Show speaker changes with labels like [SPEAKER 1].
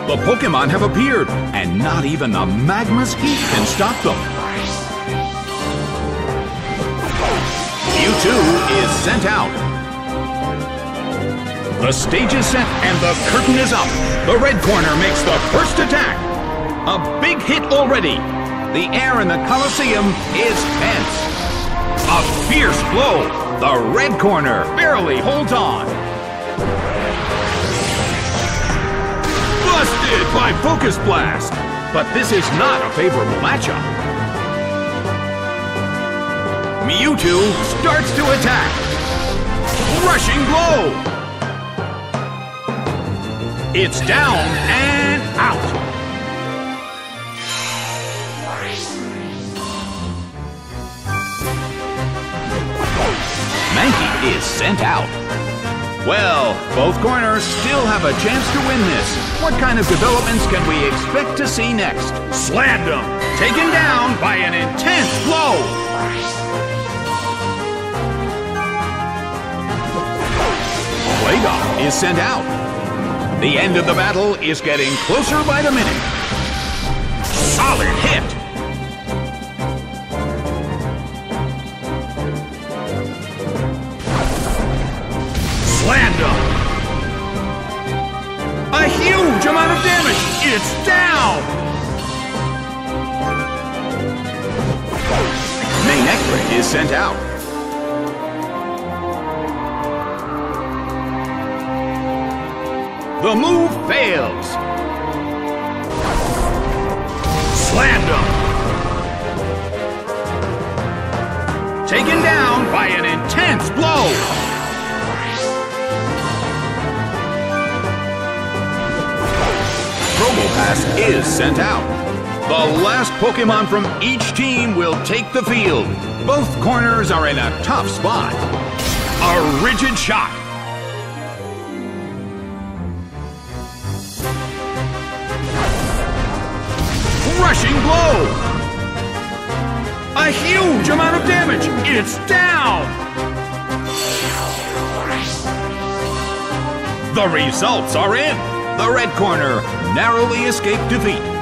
[SPEAKER 1] The Pokémon have appeared, and not even the magma's heat can stop them. Mewtwo is sent out. The stage is set and the curtain is up. The red corner makes the first attack. A big hit already. The air in the Colosseum is tense. A fierce blow. The red corner barely holds on. Busted by Focus Blast. But this is not a favorable matchup. Mewtwo starts to attack. Rushing blow. It's down and out. Mankey is sent out. Well, both corners still have a chance to win this. What kind of developments can we expect to see next? Slammed him, taken down by an intense blow. Playdom is sent out. The end of the battle is getting closer by the minute. Solid hit. Slammed him. A huge amount of damage. It's down. Manectric is sent out. The move fails. Slammed him. Taken down by an intense blow. Probopass is sent out. The last Pokémon from each team will take the field. Both corners are in a tough spot. A rigid shot. Rushing blow! A huge amount of damage! It's down! The results are in! The red corner narrowly escaped defeat.